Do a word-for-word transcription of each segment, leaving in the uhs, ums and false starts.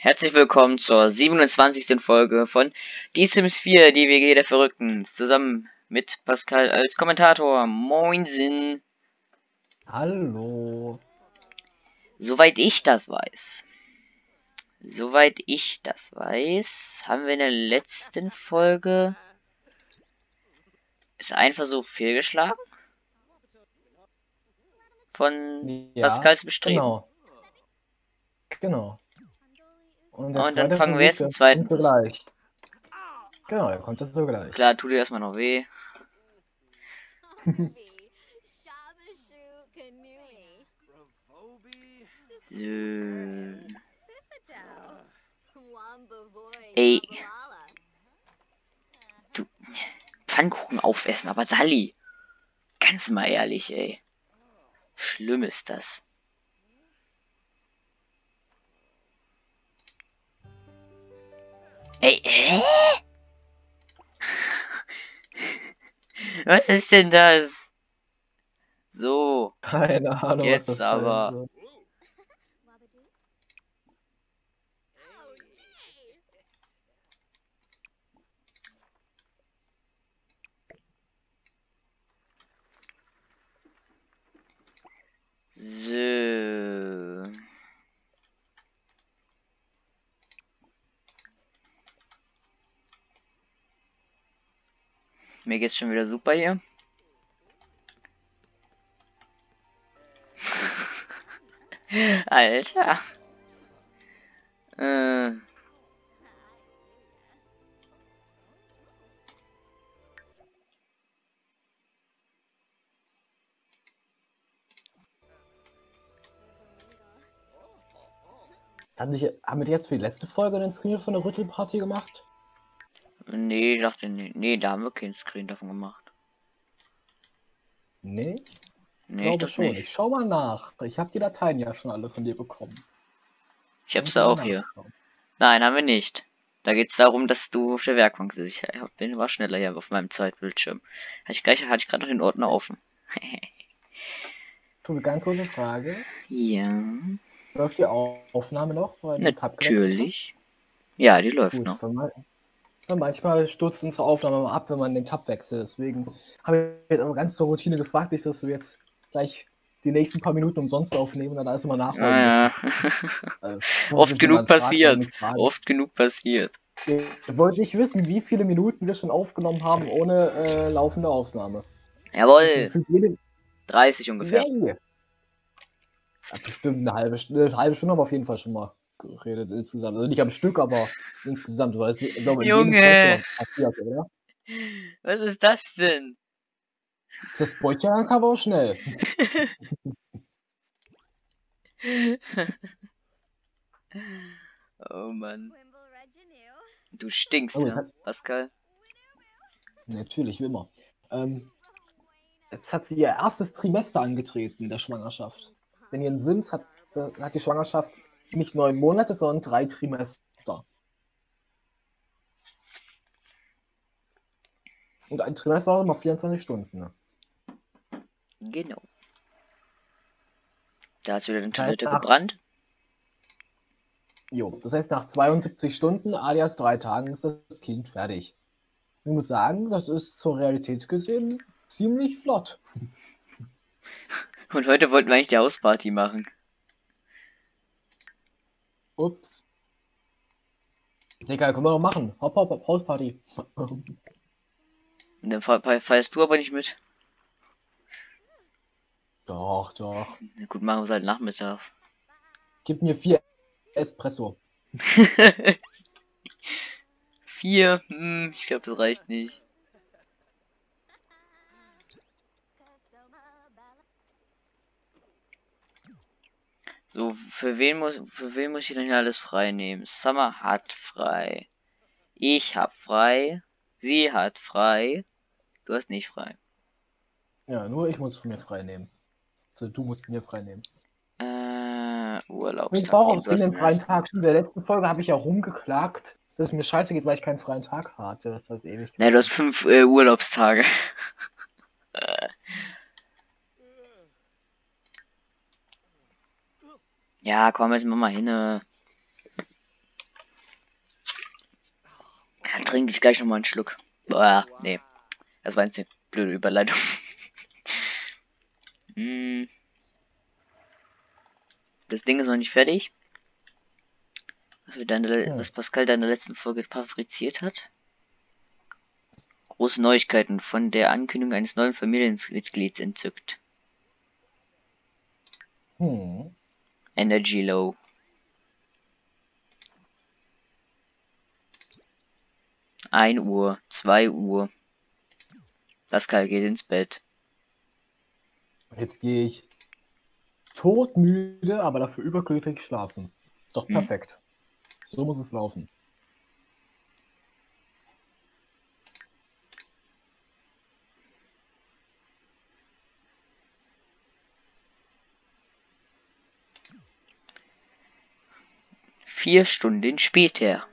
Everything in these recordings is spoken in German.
Herzlich willkommen zur siebenundzwanzigsten Folge von Die Sims vier, die W G der Verrückten, zusammen mit Pascal als Kommentator. Moinsen. Hallo. Soweit ich das weiß, soweit ich das weiß, haben wir in der letzten Folge ist ein Versuch fehlgeschlagen von Ja, Pascals Bestreben. genau. Genau. Und der Und dann zweite fangen wir Versuch, jetzt den der zweiten kommt Versuch. sogleich. Genau, der kommt jetzt sogleich. Klar, tut dir erstmal noch weh. So. Ey. Du. Pfannkuchen aufessen, aber Sally. Ganz mal ehrlich, ey. Schlimm ist das. Ey, hä? Was ist denn das? So. Keine Ahnung, Jetzt was das aber. sein soll. So. Mir geht's schon wieder super hier. Alter. Äh. Haben die, haben wir jetzt für die letzte Folge den Screen von der Rüttelparty gemacht? Nee, ich dachte, nee, nee, da haben wir keinen Screen davon gemacht. Nee? Nee, Ich ich glaube glaube schon. nicht. Ich schau mal nach. Ich habe die Dateien ja schon alle von dir bekommen. Ich hab's Muss mal auch hier. nachschauen. Nein, haben wir nicht. Da geht's darum, dass du auf der Werkbank sitzt. Ich hab- bin war schneller hier auf meinem Zweitbildschirm. Hatte ich gleich, hatte ich gerade noch den Ordner offen. Tu, ganz kurze Frage. Ja, Läuft die Aufnahme noch, weil du Tab gewechselt hast? natürlich. Ja, die läuft Gut, noch. von mal, ja, manchmal stürzt unsere Aufnahme mal ab, wenn man den Tab wechselt. Deswegen habe ich jetzt aber ganz zur Routine gefragt, nicht, dass wir jetzt gleich die nächsten paar Minuten umsonst aufnehmen und dann alles immer nachholen Ah, müssen. ja. Äh, Oft genug fragt, also passiert. nicht fragen. Oft genug passiert. Ihr wollt nicht wissen, wie viele Minuten wir schon aufgenommen haben ohne äh, laufende Aufnahme. Jawohl. Jede... dreißig ungefähr. Yeah. Ja, bestimmt eine halbe, eine halbe Stunde haben wir auf jeden Fall schon mal geredet insgesamt. Also nicht am Stück, aber insgesamt. Weil es, ich glaube, in jedem Projekt Junge. schon passiert, oder? Was ist das denn? Das Bäuchchen kam auch schnell. Oh Mann. Du stinkst, Oh, ja, hat... Pascal. Natürlich, wie immer. Ähm, jetzt hat sie ihr erstes Trimester angetreten in der Schwangerschaft. Denn in Sims hat, hat die Schwangerschaft nicht neun Monate, sondern drei Trimester. Und ein Trimester dauert immer vierundzwanzig Stunden. Ne? Genau. Da hat wieder eine Das heißt, Toilette nach, gebrannt. jo, das heißt, nach zweiundsiebzig Stunden, alias drei Tagen, ist das Kind fertig. Ich muss sagen, das ist zur Realität gesehen ziemlich flott. Und heute wollten wir eigentlich die Hausparty machen. Ups. Egal, können wir noch machen. Hopp, hopp, hopp, Hausparty. Und dann feierst du aber nicht mit. Doch, doch. Na gut, machen wir es halt nachmittags. Gib mir vier Espresso. Vier? Hm, ich glaube, das reicht nicht. So, für wen muss für wen muss ich denn hier alles frei nehmen? Summer hat frei. Ich hab frei. Sie hat frei. Du hast nicht frei. Ja, nur ich muss von mir frei nehmen. Also du musst mir frei nehmen. Äh, Urlaubstag. Ich brauche Nee, auch du hast den den freien ersten. Tag. In der letzten Folge habe ich ja rumgeklagt, dass es mir scheiße geht, weil ich keinen freien Tag hatte. Das hat ewig Ne, du hast fünf äh, Urlaubstage. Ja, komm, jetzt mach mal hin. Äh. trinke ich gleich nochmal einen Schluck. Boah, nee. Das war jetzt eine blöde Überleitung. hm. Das Ding ist noch nicht fertig. Was, wir deine, Hm. was Pascal deine letzten Folge fabriziert hat. Große Neuigkeiten von der Ankündigung eines neuen Familienmitglieds entzückt. Hm. Energy Low. ein Uhr, zwei Uhr. Pascal geht ins Bett. Jetzt gehe ich todmüde, aber dafür überglücklich schlafen. Ist doch Hm. perfekt. So muss es laufen. Vier Stunden später.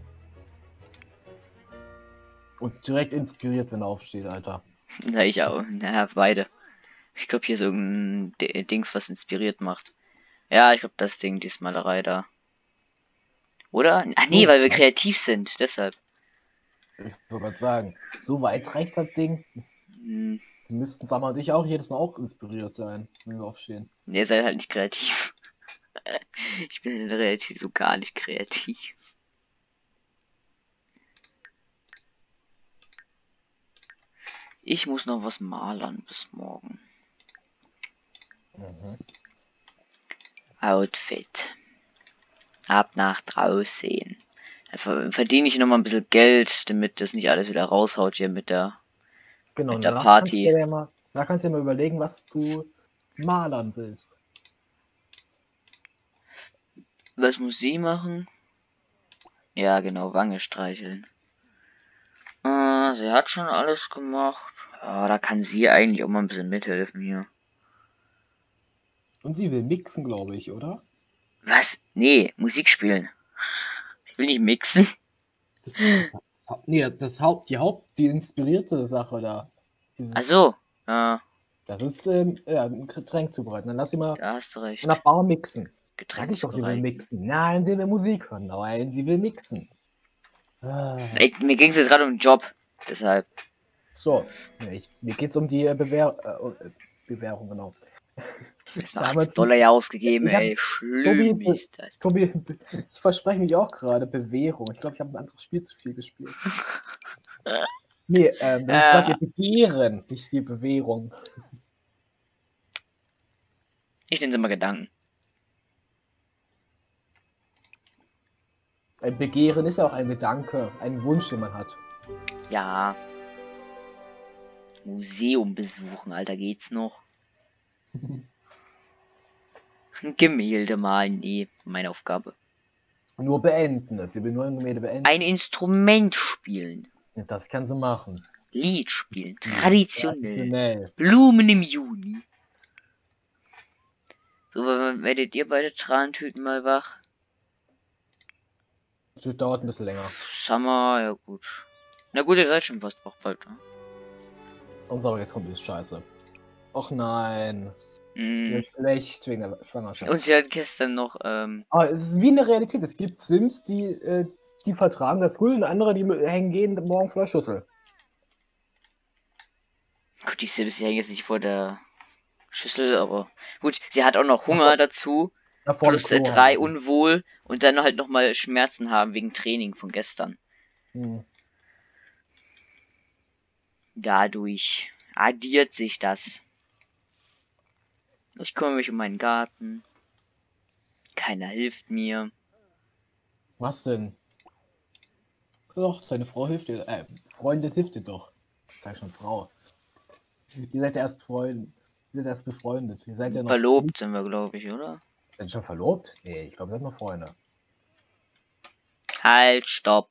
Und direkt inspiriert, wenn er aufsteht, Alter. Na, ich auch. Naja, beide. Ich glaube, hier ist irgendein D Dings, was inspiriert macht. Ja, ich glaube, das Ding, die Malerei da. Oder? Ach nee, So weil wir weit. kreativ sind, deshalb. Ich wollte gerade sagen, so weit reicht das Ding. Hm, Wir müssten Sammer und ich auch jedes Mal auch inspiriert sein, wenn wir aufstehen. nee, ihr seid halt nicht kreativ. Ich bin in der Realität so gar nicht kreativ. Ich muss noch was malern bis morgen. Mhm. Outfit. Ab nach draußen. Dann verdiene ich noch mal ein bisschen Geld, damit das nicht alles wieder raushaut hier mit der, Genau, mit der danach kannst du Party. dir ja mal, da kannst du dir mal überlegen, was du malern willst. Was muss sie machen? Ja, genau, Wange streicheln. Äh, sie hat schon alles gemacht. Ja, da kann sie eigentlich auch mal ein bisschen mithelfen hier. Und sie will mixen, glaube ich, oder? Was? Nee, Musik spielen. Ich will nicht mixen. Das, das, nee, das Haupt, die Haupt, die inspirierte Sache da. Dieses, Ach so. Ja, Das ist ähm, ja, ein Getränk zubereiten. Dann lass sie mal da hast du in recht. der Bar mixen. Sag Getränk ich doch, sie will zubereiten. mixen. Nein, sie will Musik hören. Nein, sie will mixen. Ah. Ey, mir ging es jetzt gerade um den Job. Deshalb. So, nee, ich, mir geht es um die äh, Bewähr äh, Bewährung, genau. Das war Damals- achtzig Dollar ja ausgegeben, Ich hab- ey. Schlimm Tobi, ist das. Tobi, ich verspreche mich auch gerade Bewährung. Ich glaube, ich habe ein anderes Spiel zu viel gespielt. Nee, ähm, das ist Äh. gerade ihr Begehren, nicht die Bewährung. Ich nenne es immer Gedanken. Ein Begehren ist ja auch ein Gedanke, ein Wunsch, den man hat. Ja. Museum besuchen, Alter, geht's noch? Gemälde malen, nee, meine Aufgabe. Nur beenden. Sie will nur ein Gemälde beenden. Ein Instrument spielen. Das kann sie machen. Lied spielen. Traditionell. Traditionell. Blumen im Juni. So, wann werdet ihr beide Trantüten mal wach? Das dauert ein bisschen länger. Summer, ja gut. Na gut, ihr seid schon fast wach bald, ne? Und so, jetzt kommt das Scheiße. Och nein. Mm. Mir ist schlecht wegen der Schwangerschaft. Und sie hat gestern noch, ähm, Aber es ist wie in der Realität. Es gibt Sims, die, äh, die vertragen das gut und andere, die hängen gehen morgen vor der Schüssel. gut, die Sims hängen jetzt nicht vor der Schüssel, aber gut, sie hat auch noch Hunger dazu. Da vor dem Plus äh, Klo drei haben. unwohl und dann halt nochmal Schmerzen haben wegen Training von gestern. Hm. Dadurch addiert sich das. Ich kümmere mich um meinen Garten. Keiner hilft mir. Was denn? Doch, deine Frau hilft dir. Äh, Freundin hilft dir doch. Ich sag schon Frau. Ihr seid ja erst Freunde. Ihr seid erst befreundet. Ihr seid ja noch. Verlobt sind wir, glaube ich, oder? Seid ihr schon verlobt? Nee, ich glaube, ihr seid noch Freunde. Halt, stopp.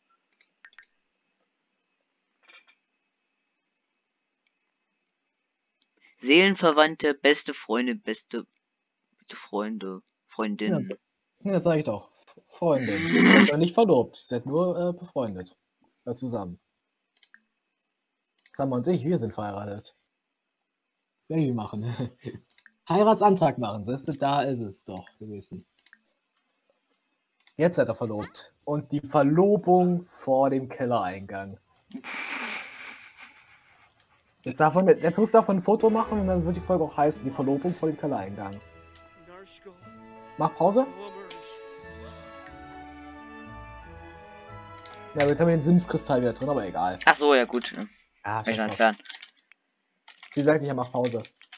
Seelenverwandte, beste Freunde, beste, beste Freunde, Freundinnen. Ja, ja, sag ich doch. Freundin. Ihr seid ja nicht verlobt. Ihr seid nur äh, befreundet. Ja, zusammen. Sammer und ich, wir sind verheiratet. Baby machen. Heiratsantrag machen. Siehst du, da ist es doch gewesen. Jetzt seid ihr verlobt. Und die Verlobung vor dem Kellereingang. Jetzt, davon, jetzt musst du davon ein Foto machen und dann wird die Folge auch heißen, die Verlobung vor dem Kellereingang. Mach Pause. Ja, jetzt haben wir den Sims-Kristall wieder drin, aber egal. Ach so, ja gut. Ah, Ich scheiß drauf. entfernen. Sie sagt, ich mach Pause.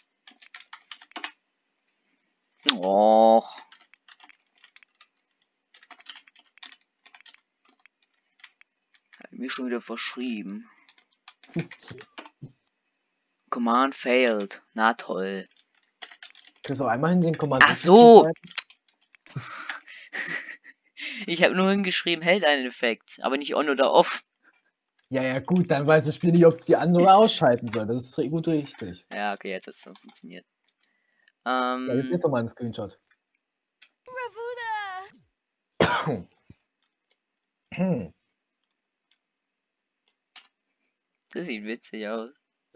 Och. Hab ich mich schon wieder verschrieben. Command failed. Na toll. Kriegst du auch einmal hin den Command? Ach so. Ich habe nur hingeschrieben, hält einen Effekt, aber nicht on oder off. Ja, ja, gut, dann weiß das Spiel nicht, ob es die an- oder ausschalten soll. Das ist gut richtig. Ja, okay, jetzt hat es dann funktioniert. Ähm, ja, jetzt jetzt nochmal ein Screenshot. Das sieht witzig aus.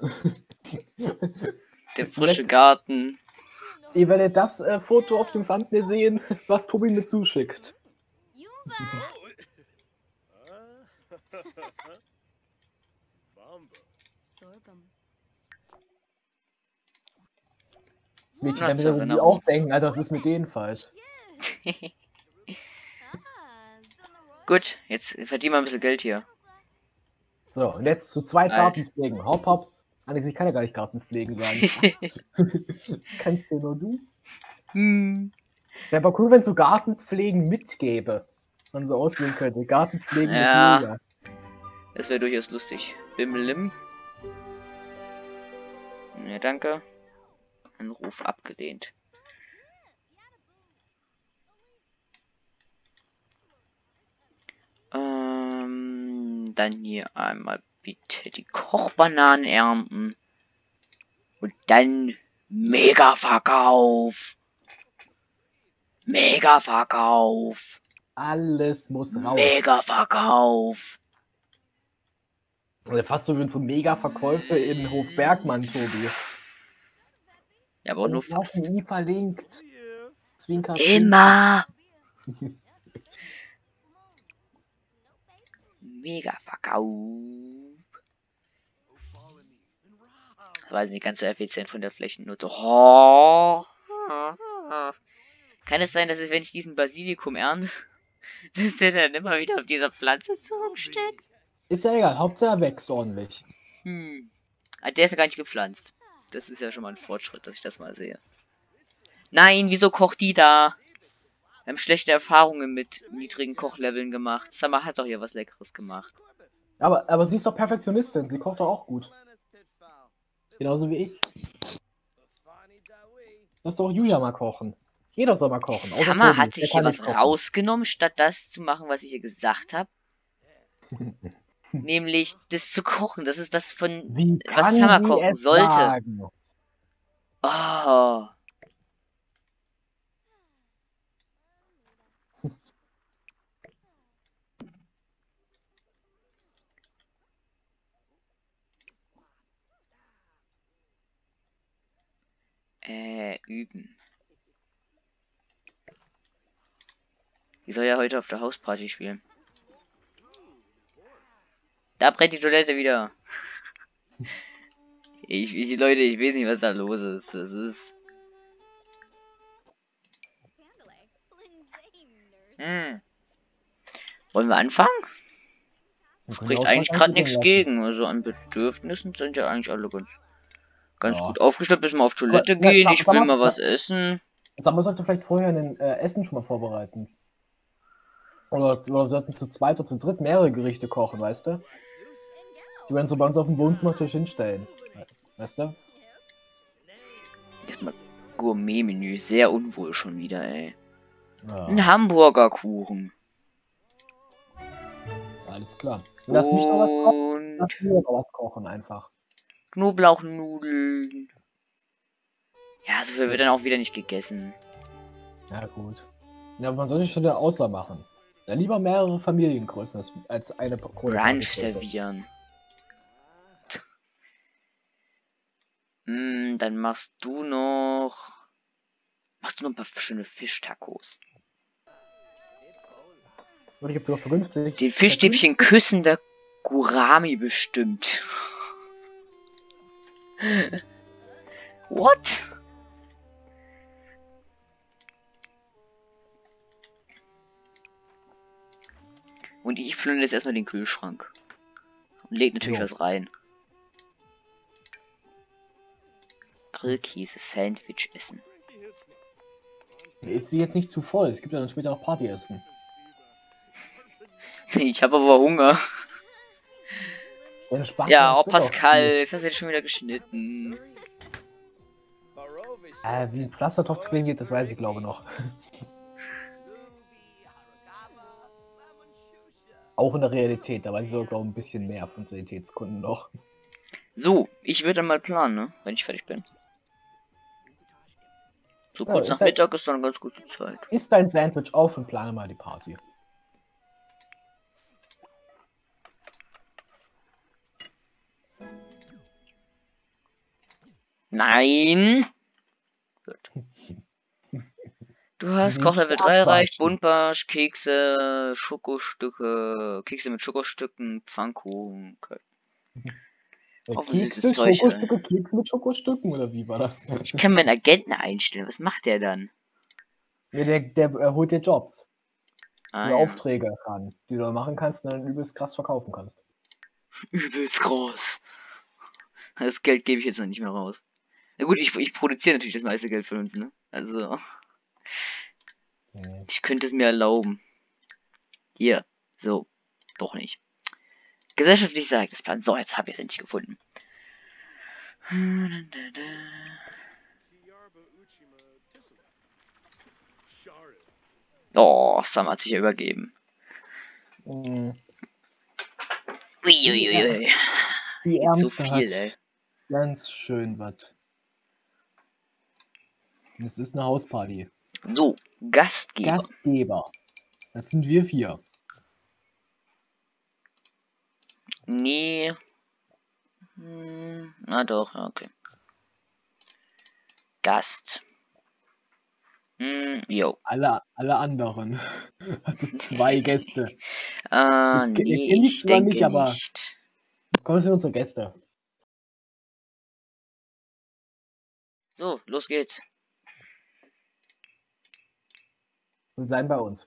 Der frische Garten. Ihr werdet das äh, Foto auf dem Thumbnail sehen, was Tobi mir zuschickt. Das Mädchen, damit werden sie auch denken, Alter, das ist mit denen falsch. Gut, jetzt verdienen wir ein bisschen Geld hier. So, und jetzt zu zweit Garten pflegen. Hopp, hopp. Alex, ich kann ja gar nicht Garten pflegen sagen. Das kannst du nur du. Hm. Wäre aber cool, wenn es so Gartenpflegen mitgäbe. Man so auswählen könnte. Gartenpflegen ja, mit Julia. Das wäre durchaus lustig. Bimmelim. Ja, danke. Anruf abgelehnt. Ähm, dann hier einmal bitte die Kochbananen ernten. Und dann Mega-Verkauf. Mega-Verkauf. Alles muss raus. Mega-Verkauf. Oder fast so wie so Mega-Verkäufe in Hofbergmann, Tobi. Ja, aber nur fast. Nie verlinkt. Zwinker, Immer. Mega-Verkauf. Das war nicht ganz so effizient von der Flächennutte. Oh. Kann es sein, dass es, wenn ich diesen Basilikum ernte, dass der dann immer wieder auf dieser Pflanze zurücksteckt? Ist ja egal, Hauptsache er wächst ordentlich. Hm. Der ist ja gar nicht gepflanzt. Das ist ja schon mal ein Fortschritt, dass ich das mal sehe. Nein, wieso kocht die da? Wir haben schlechte Erfahrungen mit niedrigen Kochleveln gemacht. Summer hat doch hier was Leckeres gemacht. Aber, aber sie ist doch Perfektionistin. Sie kocht doch auch gut. Genauso wie ich. Lass doch Julia mal kochen. Jeder soll mal kochen. Summer hat sich hier was rausgenommen, statt das zu machen, was ich ihr gesagt habe. Nämlich das zu kochen. Das ist das von Wie was Summer kochen sollte. Sagen? Oh. Äh, üben. Ich soll ja heute auf der Hausparty spielen. Da brennt die Toilette wieder. Ich, ich, Leute, ich weiß nicht, was da los ist. Das ist... Hm. Wollen wir anfangen? Spricht eigentlich gerade nichts gegen. Also an Bedürfnissen sind ja eigentlich alle ganz, ganz ja. gut aufgestellt. Bis wir auf Toilette Aber, gehen. Ja, ich will mal, mal was ja. essen. Sag mal, sollte vielleicht vorher ein äh, Essen schon mal vorbereiten. Oder, oder sollten zu zweit oder zu dritt mehrere Gerichte kochen, weißt du? Die werden so bei uns auf dem Wohnzimmertisch hinstellen. Weißt du? Erstmal Gourmet-Menü. Sehr unwohl schon wieder, ey. Ja. Ein Hamburgerkuchen. Alles klar. Lass mich noch was kochen. Lass mir noch was kochen, einfach. Knoblauchnudeln. Ja, so viel ja. wird dann auch wieder nicht gegessen. Ja, gut. Ja, aber man sollte schon eine Auswahl machen. Ja, lieber mehrere Familiengrößen als eine Brunch servieren. mm, dann machst du noch... Machst du noch ein paar schöne Fischtacos. Und ich habe sogar für fünfzig. Den Fischstäbchen küssender Gurami bestimmt. What? Und ich plündere jetzt erstmal den Kühlschrank. Und leg natürlich Jo. was rein. Grillkäse Sandwich essen. Ist sie jetzt nicht zu voll? Es gibt ja dann später noch Partyessen. Ich habe aber Hunger. Ja, Spaß, Ja, oh das wird auch Pascal, viel. jetzt hast du jetzt schon wieder geschnitten. Äh, wie ein Pflastertopf klingen geht, das weiß ich glaube noch. Auch in der Realität, da weiß ich sogar glaube ich, ein bisschen mehr von Sanitätskunden noch. So, ich würde mal planen, ne? Wenn ich fertig bin. So Ja, kurz ist nach halt- Mittag ist dann eine ganz gute Zeit. Isst dein Sandwich auf und plane mal die Party. Nein! Gut. Du hast Nicht Kochlevel drei erreicht, abwaschen. Buntbarsch, Kekse, Schokostücke, Kekse mit Schokostücken, Pfannkuchen. Okay. Äh, Offensichtliches Kekse, Zeug, ey. Schokostücke, Kekse mit Schokostücken oder wie war das? Ich kann meinen Agenten einstellen. Was macht der dann? Ja, der, der äh, holt dir Jobs. Ah, So ja. Aufträge ran, die du machen kannst und dann übelst krass verkaufen kannst. Übelst groß. Das Geld gebe ich jetzt noch nicht mehr raus. Na gut, ich, ich produziere natürlich das meiste Geld von uns, ne? Also, Mhm. ich könnte es mir erlauben. Hier. So. Doch nicht. Gesellschaftliches Ereignisplan. So, jetzt habe ich es endlich gefunden. Oh, Sam hat sich ja übergeben. Mhm. Uiuiui. Die Gibt so Ärmste viel, hat ey. ganz schön was. Das ist eine Hausparty. So, Gastgeber. Gastgeber. Das sind wir vier. Nee. Hm, na doch, ja, okay. Gast. Hm, jo. Alle, alle anderen. Also zwei Gäste. Ah, Wir ke- wir nee, kennen die ich zwar denke nicht, aber- nicht. Komm, das sind unsere Gäste. So, los geht's. Und bleiben bei uns.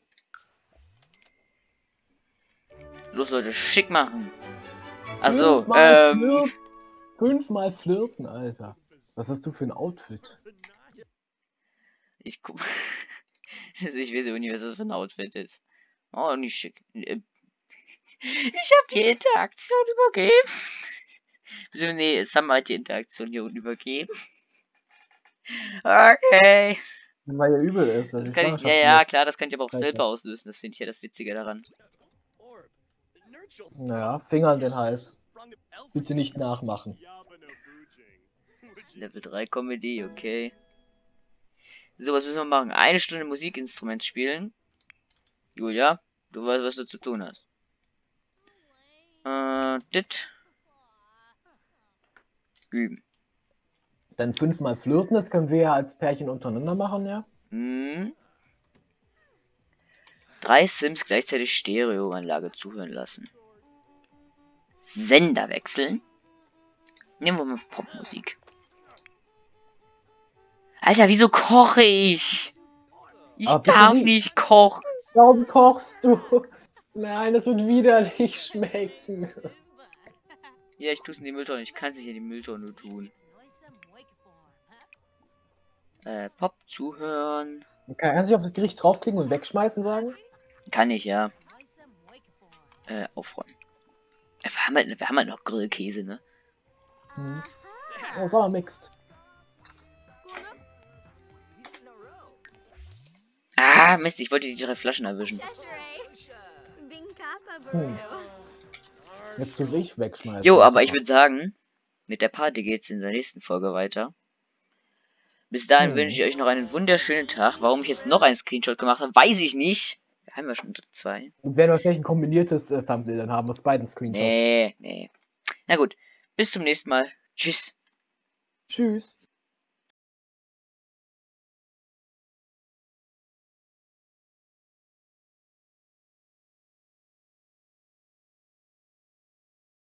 Los, Leute, schick machen. Also, Fünfmal ähm. flirten. Fünfmal flirten, Alter. Was hast du für ein Outfit? Ich guck. Also ich weiß ja nicht, was das für ein Outfit ist. Oh, nicht schick. Ähm, Ich hab die Interaktion übergeben. Bitte, nee, Sam hat die Interaktion hier unten übergeben. Okay. Weil er übel ist. Weil Das die kann ich, ja, Schwangerschaft ja, mit- klar, das kann ich aber auch Scheiße. selber auslösen. Das finde ich ja das Witzige daran. Naja, Finger an den Hals. Bitte nicht nachmachen. Level drei Comedy, okay. So, was müssen wir machen? Eine Stunde Musikinstrument spielen. Julia, du weißt, was du zu tun hast. Äh, dit. Üben. Dann fünfmal flirten, das können wir ja als Pärchen untereinander machen, ja? Hm. Drei Sims gleichzeitig Stereoanlage zuhören lassen. Sender wechseln. Nehmen wir mal Popmusik. Alter, wieso koche ich? Ich Aber bitte darf nicht. nicht kochen. Warum kochst du? Nein, das wird widerlich schmecken. Ja, ich tue es in die Mülltonne. Ich kann es nicht in die Mülltonne tun. Äh, Pop zuhören. Kann er sich auf das Gericht draufklicken und wegschmeißen sagen? Kann ich, ja. Äh, aufräumen. Äh, Wir haben halt, wir haben halt noch Grillkäse, ne? Hm. Oh, ist aber mixed. Ah, Mist, ich wollte die drei Flaschen erwischen. Hm. Jetzt muss ich wegschmeißen. Jo, aber ich würde sagen, mit der Party geht's in der nächsten Folge weiter. Bis dahin Hm. wünsche ich euch noch einen wunderschönen Tag. Warum ich jetzt noch einen Screenshot gemacht habe, weiß ich nicht. Wir haben ja schon zwei. Und werden wir vielleicht ein kombiniertes äh, Thumbnail dann haben aus beiden Screenshots. Nee, nee. Na gut, bis zum nächsten Mal. Tschüss. Tschüss.